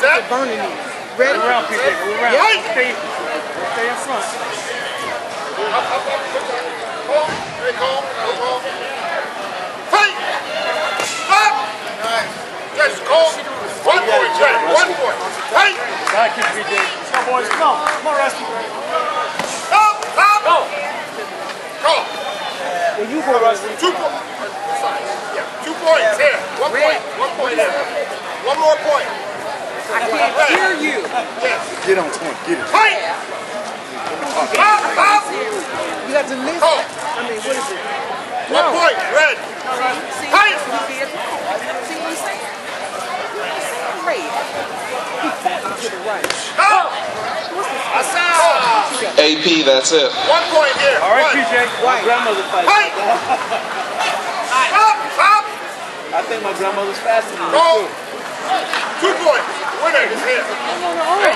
Set. Burning these. Ready? Go around, PJ. Go around. Yep. Stay in front. Call. Hey, call. Call. Fight! Stop! Nice. Yes, call. 1 point, Jay. 1 point. Fight! Back here, PJ. Let's go, boys. Come on. Come on, Rusty. Stop! Stop! Go. Call. When you go, Rusty. 2 points. Yeah, 2 points here. 1 point. 1 point here. 1 more point. I can't hear you. Yes. Get on point. Get it. Fight! Stop! Stop! You got to listen. Call. I mean, what is it? 1 point. Red. See, Fight! see what he's saying? Great. He's pointing to the right. Stop! AP, that's it. 1 point here. All right, 1. PJ. My grandmother fights. Fight! Stop! Stop! I think my grandmother's faster than you, Go! too. 2 points. Winner is here. No.